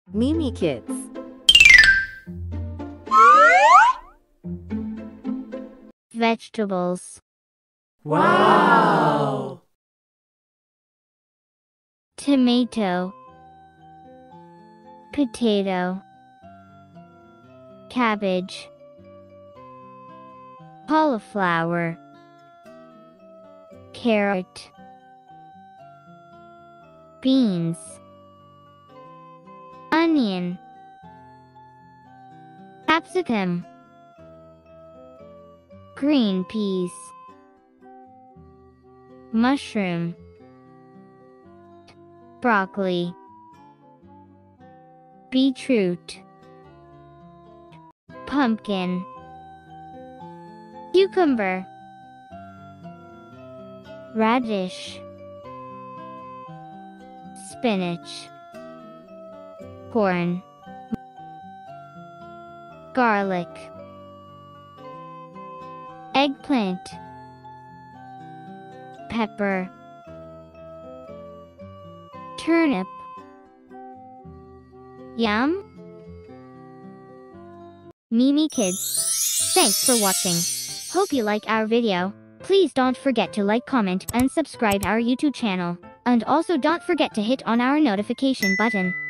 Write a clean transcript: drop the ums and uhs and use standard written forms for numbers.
Mimi Kids. Vegetables. Wow! Tomato, potato, cabbage, cauliflower, carrot, beans, onion, capsicum, green peas, mushroom, broccoli, beetroot, pumpkin, cucumber, radish, spinach, corn, garlic, eggplant, pepper, turnip. Yum! Mimi Kids. Thanks for watching. Hope you like our video. Please don't forget to like, comment, and subscribe our YouTube channel. And also don't forget to hit on our notification button.